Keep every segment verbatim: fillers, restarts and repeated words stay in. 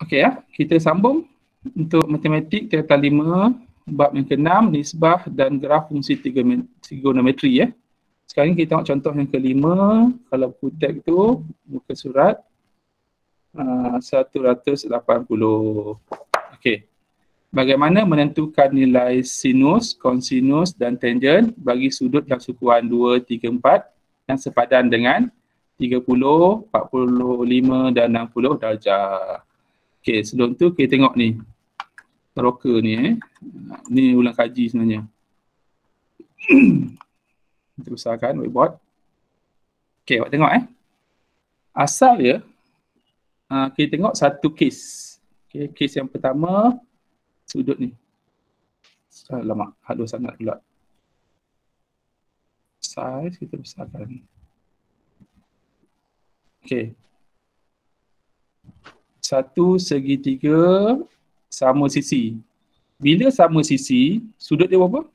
Okey ya, kita sambung untuk matematik tingkatan lima, bab yang keenam, nisbah dan graf fungsi trigonometri ya. Sekarang kita tengok contoh yang kelima, kalau buku teks tu, muka surat uh, seratus lapan puluh. Okey. Bagaimana menentukan nilai sinus, kosinus dan tangen bagi sudut yang sukuan dua, tiga, empat yang sepadan dengan tiga puluh, empat puluh lima dan enam puluh darjah. Okey, sebelum tu kita tengok ni. Rocker ni eh. Ni ulang kaji sebenarnya. Kita besarkan whiteboard. Okey, awak tengok eh. Asal dia, uh, kita tengok satu kes. Okey, kes yang pertama, sudut ni. Alamak, halus sangat pula. Size kita besarkan. Okey. Satu segitiga sama sisi. Bila sama sisi, sudut dia berapa?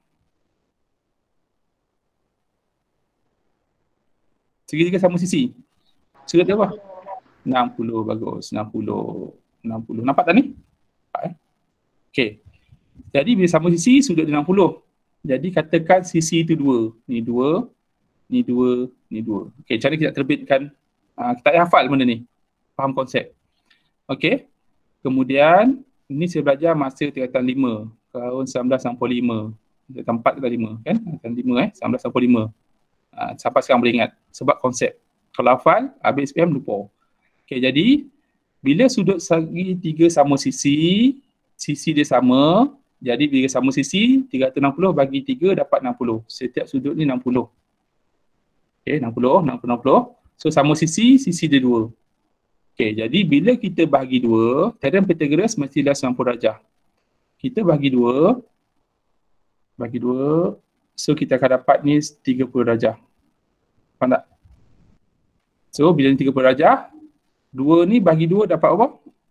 Segitiga sama sisi. Sudut dia apa? enam puluh, bagus. enam puluh. enam puluh. Nampak tak ni? Nampak eh? Okey. Jadi bila sama sisi, sudut dia enam puluh. Jadi katakan sisi itu dua. Ni dua, ni dua, ni dua. Okey, cara kita terbitkan. Uh, kita tak hafal benda ni. Faham konsep. Okey. Kemudian, ini saya belajar masa tingkatan lima. Tahun seribu sembilan ratus enam puluh lima. Tingkatan empat ke lima kan? Tingkatan lima eh. seribu sembilan ratus enam puluh lima. Uh, sampai sekarang boleh ingat. Sebab konsep. Kalau hafal, habis S P M lupa. Okey, jadi bila sudut segitiga sama sisi, sisi dia sama, jadi bila sama sisi, tiga ratus enam puluh bagi tiga dapat enam puluh. Setiap sudut ni enam puluh. Okey, enam puluh, enam puluh, enam puluh. So sama sisi, sisi dia dua. Okey, jadi bila kita bahagi dua, teorem Pythagoras mestilah sembilan puluh darjah. Kita bahagi dua, bagi dua, so kita akan dapat ni tiga puluh darjah. Faham tak? So bila ni tiga puluh darjah, dua ni bagi dua dapat apa?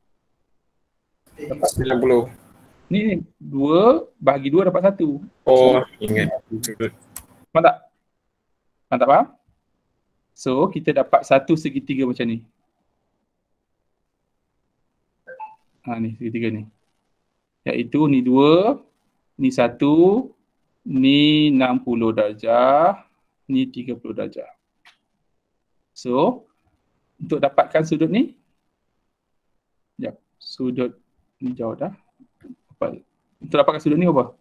Dapat sembilan puluh. Ni dua bagi dua dapat satu. Oh, ingat. Faham tak? Faham tak faham? So kita dapat satu segitiga macam ni. Ha ni segitiga ni. Iaitu ni dua, ni satu, ni enam puluh darjah, ni tiga puluh darjah. So untuk dapatkan sudut ni, sekejap, sudut ni jauh dah. Apa? Untuk dapatkan sudut ni apa?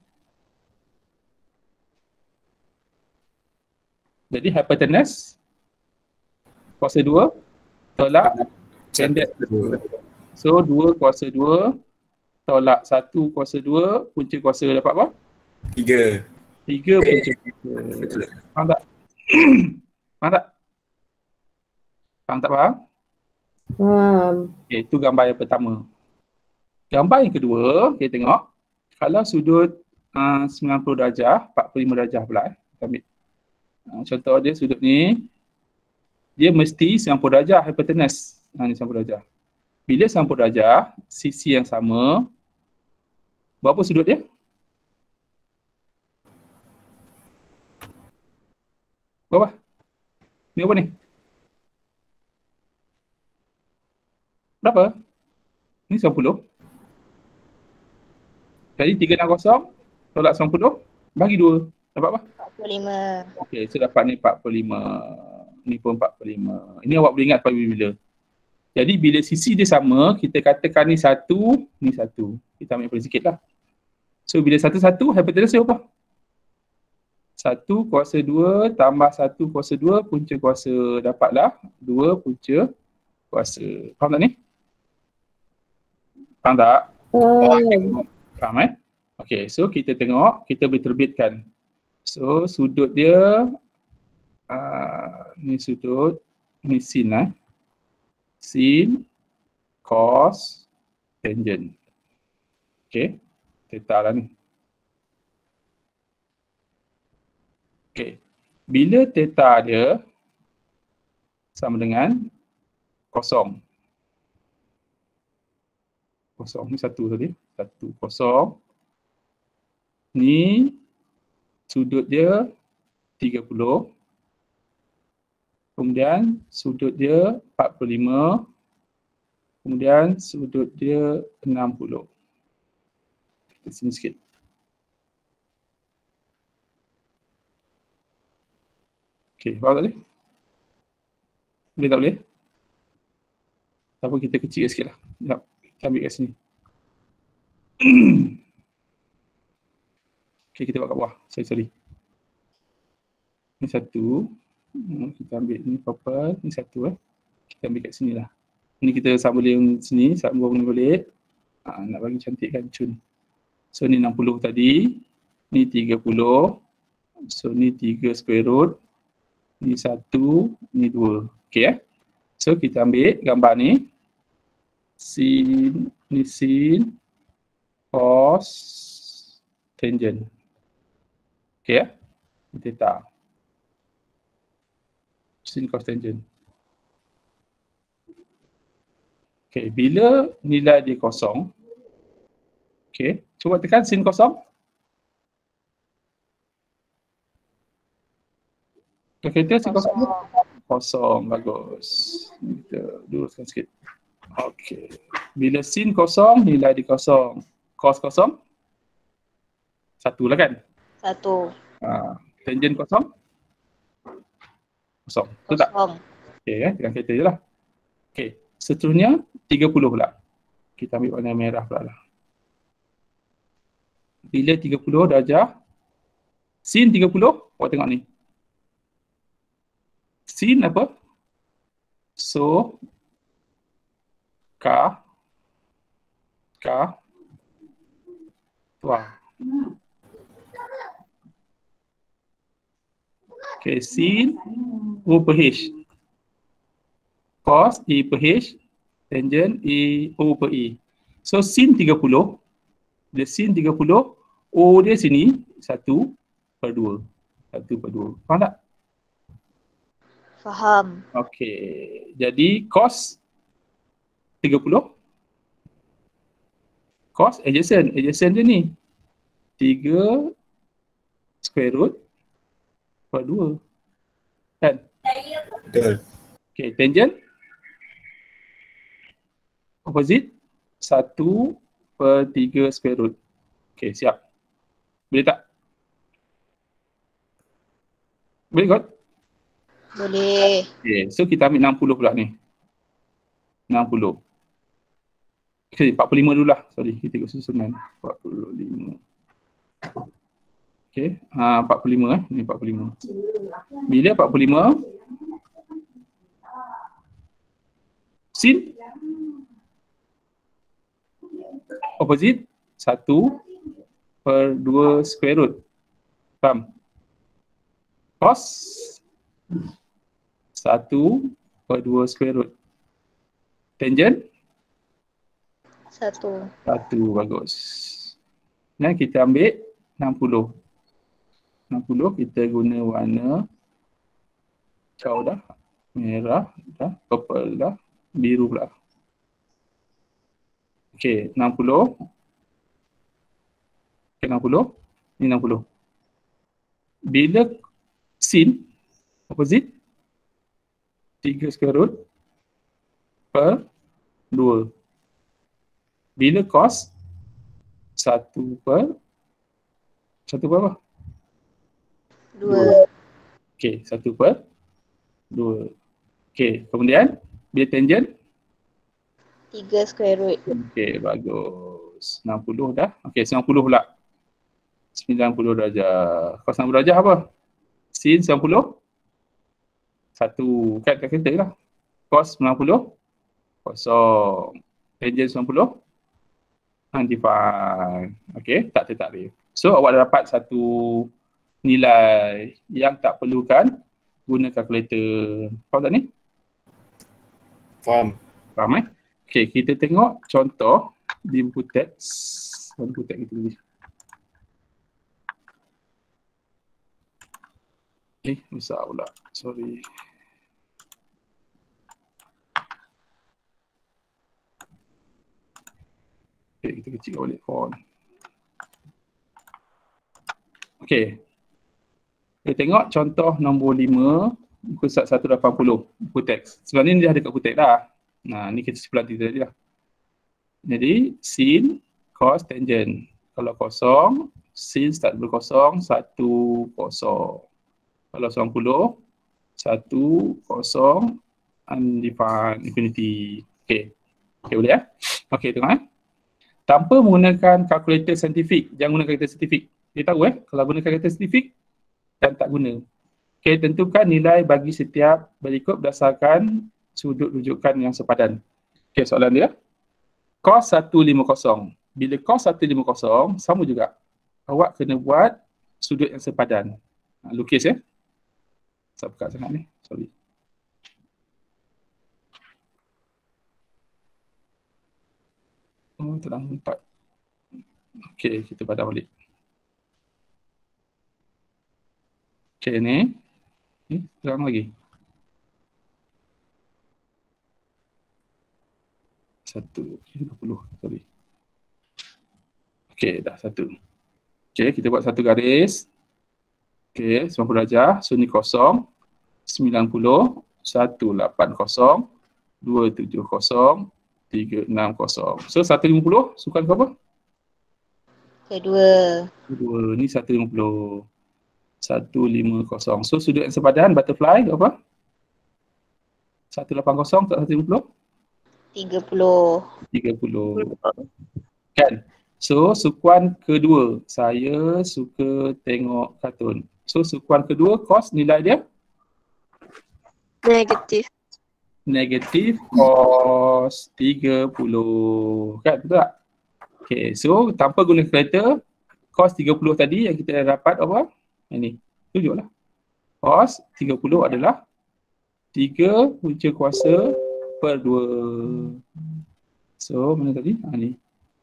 Jadi hypotenuse kuasa dua tolak pendek. So dua kuasa dua tolak satu kuasa dua, punca kuasa dapat apa? Tiga. Tiga punca kuasa. Faham tak? Faham tak? Faham tak faham? Faham. Okay, itu gambar yang pertama. Gambar yang kedua, kita tengok. Kalau sudut uh, sembilan puluh darjah, empat puluh lima darjah pula. Eh. Kita ambil. Uh, contoh dia sudut ni, dia mesti sembilan puluh darjah hypotenuse. Ha, ni sembilan puluh darjah. Bila sembilan puluh darjah, sisi yang sama, berapa sudut dia? Berapa? Ni apa ni? Berapa? Ni sembilan puluh. Jadi tiga enam kosong tolak sembilan puluh bagi dua. Dapat apa? empat puluh lima. Okey, so dapat ni empat puluh lima. Ni pun empat puluh lima. Ini awak boleh ingat pada bila. Jadi bila sisi dia sama, kita katakan ni satu, ni satu. Kita ambil paling sikit lah. So bila satu-satu, hypotenuse dia apa? Satu kuasa dua tambah satu kuasa dua, punca kuasa dapatlah dua punca kuasa. Faham tak ni? Faham tak? Faham. Faham eh? Okay, so kita tengok, kita boleh terbitkan. So sudut dia, uh, ni sudut, ni sin lah. Eh? Sin, cos, tangent. Okay, theta lah ni. Okay, bila theta dia sama dengan kosong. Kosong ni satu tadi. Satu kosong. Ni sudut dia tiga puluh. Kemudian sudut dia empat puluh lima. Kemudian sudut dia enam puluh. Kita sini sikit. Okey, faham tak ni? Boleh tak boleh? Tak apa, kita kecil sikit lah. Sekejap, kita ambil kat sini. Okey, kita buat kat bawah. Sorry, sorry. Ni satu. Hmm, kita ambil ni purple. Ni satu eh. Kita ambil kat sini lah. Ni kita sambung yang sini. Sambung ni balik. Ha, nak bagi cantik kan, cun. So ni enam puluh tadi. Ni tiga puluh. So ni tiga square root. Ni satu. Ni dua. Okey eh. So kita ambil gambar ni. Sin. Ni sin. Cos. Tangent. Okey eh. Theta. Sin cos tangent. Okey, bila nilai dia kosong. Okey, cuba tekan sin kosong. Okey, kita sin kosong. Kosong, bagus. Kita luruskan sikit. Okey. Bila sin kosong, nilai dia kosong. Cos kosong? Satu lah kan? Satu. Ha, tangent kosong? Kosong. Betul tak? Kosong. Okey, eh, tekan kereta je lah. Okey, seterusnya tiga puluh pula. Kita ambil warna merah pula lah. Bila tiga puluh darjah, sin tiga puluh, awak tengok ni. Sin apa? So, K, K, wah. Okay, sin O per H. Cos E per H. Tangent E O per E. So, sin tiga puluh. Dia sin tiga puluh. O dia sini satu per dua. satu per dua. Faham tak? Faham. Okey. Jadi, cos tiga puluh. Cos adjacent. Adjacent dia ni. tiga square root per dua. Kan? Betul. Okey, tangent. Opposite. satu per tiga square root. Okey, siap. Boleh tak? Boleh kot? Boleh. Okey, so kita ambil enam puluh pula ni. enam puluh. Okey, empat puluh lima dulu lah. Sorry, kita ikut susunan. empat puluh lima. Okey, uh, empat puluh lima eh. Ni empat puluh lima. Bila empat puluh lima, sin opposite satu per dua square root. Faham? Cos satu per dua square root. Tangent Satu. satu, bagus. Dan kita ambil enam puluh. enam puluh kita guna warna hijau dah, merah dah, purple dah, biru pula. Okey, enam puluh. Okey, enam puluh. Ni enam puluh. Bila sin opposite tiga square root per dua. Bila cos satu per satu per apa? Dua. Okey, satu per dua. Okey, kemudian bila tangent? Tiga square root. Okey, bagus. enam puluh dah. Okey, sembilan puluh pula. sembilan puluh darjah. Cos enam puluh darjah apa? Sin sembilan puluh. Satu. Kat kat kereta lah. Cos sembilan puluh. Kosong. Tangent sembilan puluh. Undefined. Okey, tak tertaklif. So, awak dah dapat satu nilai yang tak perlukan guna kalkulator. Faham tak ni? Faham. Faham eh? Okey, kita tengok contoh di buku teks. Buku teks kita tulis. Eh, besar pula. Sorry. Okay, kita kecilkan balik font. Okay. Kita tengok contoh nombor lima, buku seratus lapan puluh, buku teks. Sebenarnya ni dah dekat buku teks dah. Nah, ni kita simpulan tiga tadi lah. Jadi, sin, cos, tangent. Kalau kosong, sin start berkosong, satu, kosong. Kalau sembilan puluh, satu, kosong, undefined, infinity. Okay. Okay, boleh ya? Okay, tengok eh. Tanpa menggunakan kalkulator saintifik, jangan guna kalkulator saintifik. Dia tahu eh, kalau guna kalkulator saintifik, dan tak guna. Okay, tentukan nilai bagi setiap berikut berdasarkan sudut rujukan yang sepadan. Okay, soalan dia. Cos seratus lima puluh. Bila cos seratus lima puluh, sama juga. Awak kena buat sudut yang sepadan. Ha, lukis ya. Saya buka sangat ni. Sorry. Oh, terang empat. Okay, kita padam balik. Okay, ni. Ni, terang lagi. Satu, lima puluh. Sorry. Okay, dah satu. Okay, kita buat satu garis. Okay, sembilan puluh darjah. So, ni kosong. sembilan puluh. seratus lapan puluh. dua tujuh kosong. tiga enam kosong. So, seratus lima puluh. Sukan ke apa? Kedua. Kedua. Ni seratus lima puluh. seratus lima puluh. So, sudut yang sepadan, butterfly apa? seratus lapan puluh tak seratus lima puluh? Tiga puluh. tiga puluh. Kan? So, sukuan kedua. Saya suka tengok kartun. So, sukuan kedua, cos nilai dia? Negatif. Negatif cos tiga puluh. Kan? Betul tak? Okay, so tanpa guna kalkulator, cos tiga puluh tadi yang kita dah dapat apa? Ini. Tunjuklah. Cos tiga puluh adalah tiga punca kuasa per dua. So, mana tadi? Ha, ni.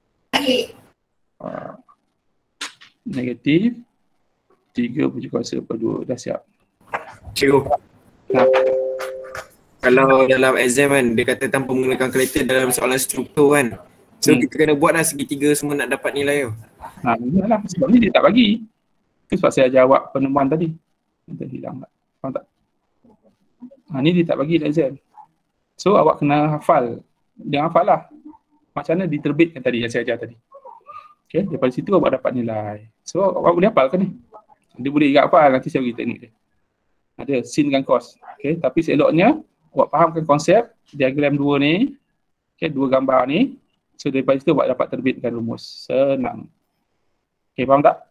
Uh, negatif tiga punca kuasa per dua. Dah siap. Cikgu. Nah. Kalau dalam exam kan, dia kata tanpa menggunakan kalkulator dalam soalan struktur kan. So hmm. kita kena buatlah segitiga semua nak dapat nilai tu. Ha, inilah. Sebab ni dia tak bagi. Itu sebab saya jawab penemuan tadi. Dia hilang tak? Faham tak? Ha, ni dia tak bagi dalam exam. So awak kena hafal. Dia hafal lah. Macam mana diterbitkan tadi yang saya ajar tadi. Okay, daripada situ awak dapat nilai. So awak boleh hafal ke ni? Dia boleh juga hafal, nanti saya bagi teknik dia. Ada sin dengan cos. Okay, tapi seloknya awak fahamkan konsep diagram dua ni. Okay, dua gambar ni. So daripada situ awak dapat terbitkan rumus. Senang. Okay, faham tak?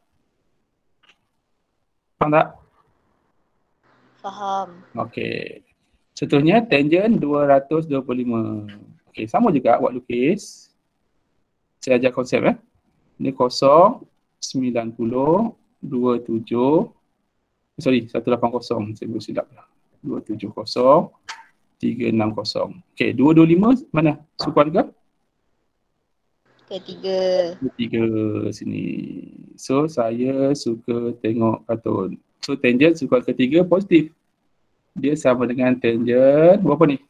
Faham tak? Faham. Okay. Seterusnya tangent dua ratus dua puluh lima. Okay, sama juga awak lukis. Saya ajar konsep eh. Ini kosong, sembilan puluh, dua puluh tujuh. Sorry, seratus lapan puluh. Saya boleh silap lah. dua puluh tujuh kosong, tiga enam kosong. Okay, dua ratus dua puluh lima mana? Sukuan ke? Ketiga. Ketiga sini. So, saya suka tengok kartun. So, tangent sukuan ketiga positif. Dia sama dengan tangent berapa ni?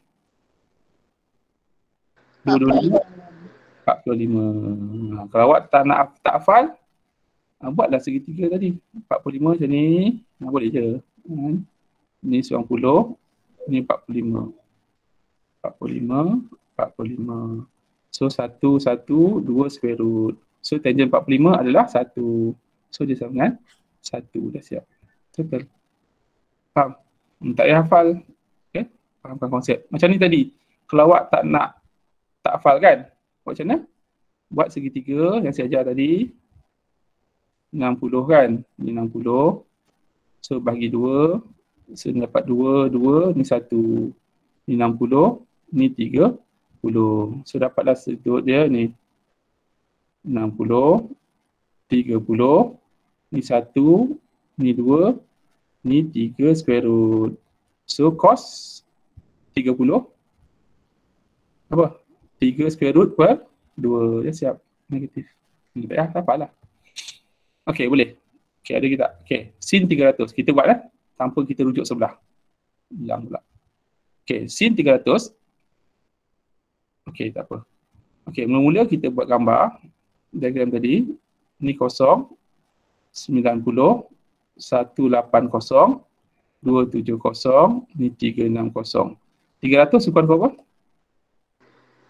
dua ratus dua puluh lima. empat puluh lima. Kalau awak tak nak tak hafal, buatlah segitiga tadi. empat puluh lima macam ni. Nah, boleh je. Ni sembilan puluh. Ni empat puluh lima. empat puluh lima. empat puluh lima. So, satu, satu, dua square root. So, tangent empat puluh lima adalah satu. So, dia sama dengan satu. Dah siap. Betul. Faham? Hmm, tak payah hafal. Okay? Fahamkan konsep. Macam ni tadi. Kalau awak tak nak, tak hafal kan? Buat macam mana? Buat segitiga yang saya ajar tadi. enam puluh kan? Ni enam puluh. So, bagi dua. So, dapat dua, dua. Ni satu. Ni enam puluh. Ni tiga puluh. So, dapatlah sudut dia ni. enam puluh. tiga puluh. Ni satu. Ni dua. Ni tiga square root. So, cos tiga puluh. Apa? tiga square root per dua. Dia siap. Negatif. Tak payah, tak apalah. Okey, boleh. Okey, ada kita. Okey, sin tiga ratus. Kita buat lah. Tanpa kita rujuk sebelah. Hilang pula. Okey, sin tiga ratus. Okey, tak apa. Okey, mula-mula kita buat gambar. Diagram tadi. Ni kosong. sembilan puluh. seratus lapan puluh. dua tujuh kosong. Ni tiga enam kosong. tiga ratus sukuan berapa?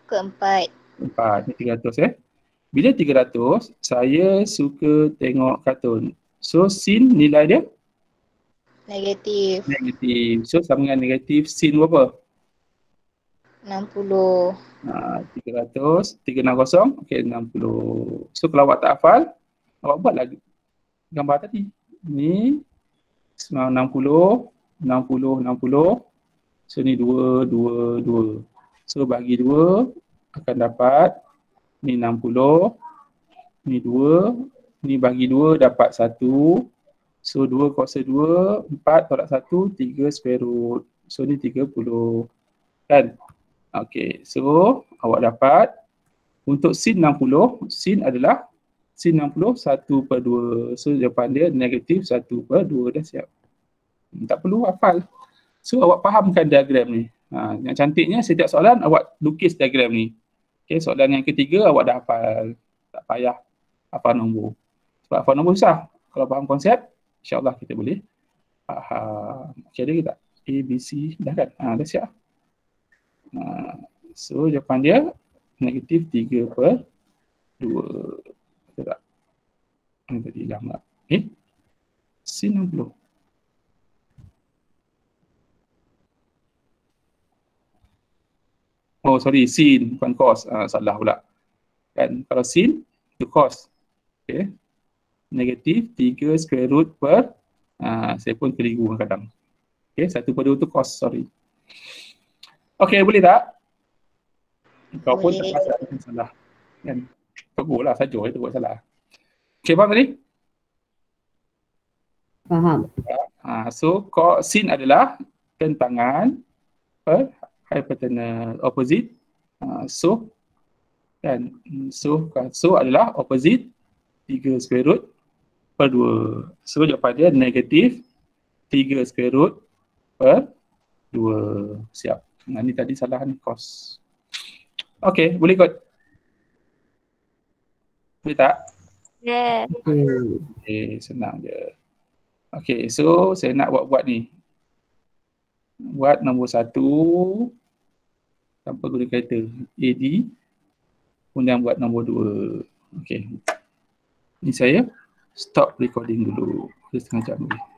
Keempat. Empat. Ni tiga ratus eh. Bila tiga ratus, saya suka tengok kartun. So, sin nilai dia? Negatif. Negatif. So, sama dengan negatif sin berapa? enam puluh. Ha, tiga ratus, tiga ratus enam puluh, okey enam puluh. So, kalau awak tak hafal, awak buat lagi gambar tadi. Ni enam puluh, enam puluh, enam puluh. So, ni dua, dua, dua. So, bagi dua akan dapat ni enam puluh, ni dua, ni bagi dua dapat satu. So dua kuasa dua, empat tolak satu, tiga square root. So ni tiga puluh. Kan? Okey, so awak dapat untuk sin enam puluh, sin adalah sin enam puluh, satu per dua. So jawapan dia negatif satu per dua. Dah siap. Tak perlu hafal. So awak fahamkan diagram ni. Ha, yang cantiknya setiap soalan awak lukis diagram ni. Okay, soalan yang ketiga awak dah hafal, tak payah hafal nombor. Sebab hafal nombor susah. Kalau faham konsep, insyaAllah kita boleh faham. Okay, ada ke tak? A, B, C, dah kan? Ha, dah siap. Ha, so, jawapan dia negatif tiga per dua. Betul tak? Ini tadi hilang tak? Eh? sin enam puluh. Oh sorry, sin bukan cos. Uh, salah pula. Kan kalau sin itu cos. Okey. Negatif tiga square root per uh, saya pun keliru kadang. Okey, satu per dua tu cos, sorry. Okey, boleh tak? Kau pun Boleh. terpaksa salah. Kan? Tegurlah saja itu buat salah. Okey, faham tadi? Faham. Ha, so cos sin adalah tentangan per hypotenuse opposite. Uh, so kan so so adalah opposite tiga square root per dua. So jawapan dia negatif tiga square root per dua. Siap. Nah, ni tadi salah ni cos. Okey, boleh kot. Boleh tak? Yeah. Hmm. Okey, senang je. Okey, so saya nak buat-buat ni. Buat nombor satu tanpa guna kereta A D, kemudian buat nombor dua. Okey, ni saya stop recording dulu, setengah jam lagi.